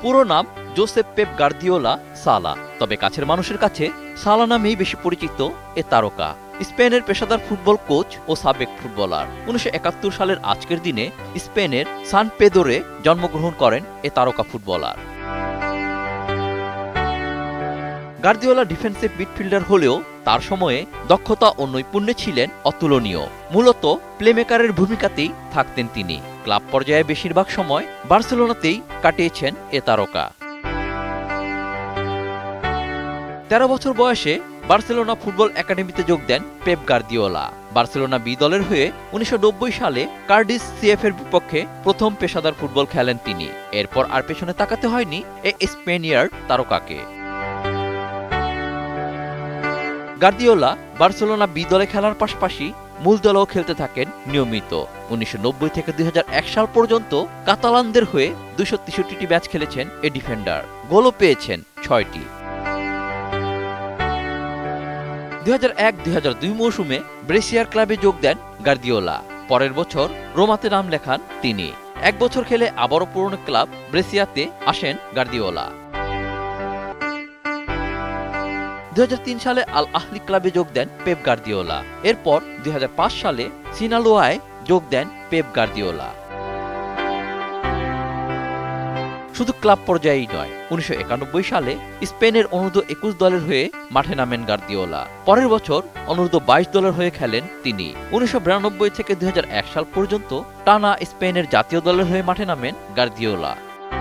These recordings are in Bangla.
পুরো নাম জোসেপ পেপ গার্দিওলা সালা, তবে কাছের মানুষের কাছে সালা নামেই বেশি পরিচিত এ তারকা। স্পেনের পেশাদার ফুটবল কোচ ও সাবেক ফুটবলার। 1971 সালের আজকের দিনে স্পেনের সান পেদোরে জন্মগ্রহণ করেন এ তারকা ফুটবলার। গার্দিওলা ডিফেন্সিভ মিডফিল্ডার হলেও তার সময়ে দক্ষতা ও নৈপুণ্যে ছিলেন অতুলনীয়। মূলত প্লেমেকারের ভূমিকাতেই থাকতেন তিনি। ক্লাব পর্যায়ে বেশিরভাগ সময় বার্সেলোনাতেই কাটিয়েছেন এ তারকা। 13 বছর বয়সে বার্সেলোনা ফুটবল একাডেমিতে যোগ দেন পেপ গার্দিওলা। বার্সেলোনা বি দলের হয়ে 1990 সালে কার্ডিস সিএফ এর বিপক্ষে প্রথম পেশাদার ফুটবল খেলেন তিনি। এরপর আর পেছনে তাকাতে হয়নি এ স্পেনিয়ার তারকাকে। গার্দিওলা বার্সেলোনা বি দলে খেলার পাশাপাশি মূল দলেও খেলতে থাকেন নিয়মিত। 1990 থেকে 2001 সাল পর্যন্ত কাতালানদের হয়ে 263টি ম্যাচ খেলেছেন এ ডিফেন্ডার। গোলও পেয়েছেন 6টি। 2001-2002 মৌসুমে ব্রেসিয়ার ক্লাবে যোগ দেন গার্দিওলা। পরের বছর রোমাতে নাম লেখান তিনি। 1 বছর খেলে আবারও পুরনো ক্লাব ব্রেসিয়াতে আসেন গার্দিওলা। 2003 সালে আল আহলি ক্লাবে যোগ দেন পেপ গার্দিওলা। এরপর 2005 সালে সিনালোয়ায় যোগ দেন পেপ গার্দিওলা। শুধু ক্লাব পর্যায়েই নয়, 1991 সালে স্পেনের অনূর্ধ্ব-21 দলের হয়ে মাঠে নামেন গার্দিওলা। পরের বছর অনূর্ধ্ব-22 দলের হয়ে খেলেন তিনি। 1992 থেকে 2001 সাল পর্যন্ত টানা স্পেনের জাতীয় দলের হয়ে মাঠে নামেন গার্দিওলা।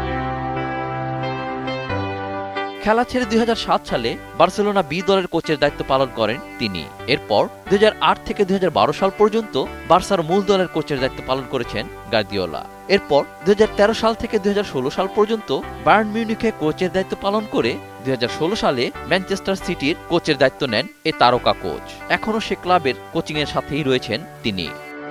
খেলা ছেড়ে 2007 সালে বার্সেলোনা বি দলের কোচের দায়িত্ব পালন করেন তিনি। এরপর 2008 থেকে 2012 সাল পর্যন্ত বার্সার মূল দলের কোচের দায়িত্ব পালন করেছেন গার্দিওলা। এরপর 2013 সাল থেকে 2016 সাল পর্যন্ত বায়ার্ন মিউনিখে কোচের দায়িত্ব পালন করে 2016 সালে ম্যানচেস্টার সিটির কোচের দায়িত্ব নেন এ তারকা কোচ। এখনও সে ক্লাবের কোচিংয়ের সাথেই রয়েছেন তিনি।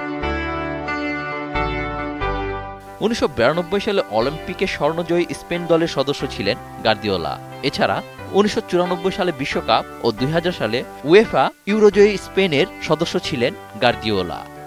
1992 সালে অলিম্পিকে স্বর্ণজয়ী স্পেন দলের সদস্য ছিলেন গার্দিওলা। এছাড়া 1994 সালে বিশ্বকাপ ও 2000 সালে উয়েফা ইউরোজয়ী স্পেনের সদস্য ছিলেন গার্দিওলা।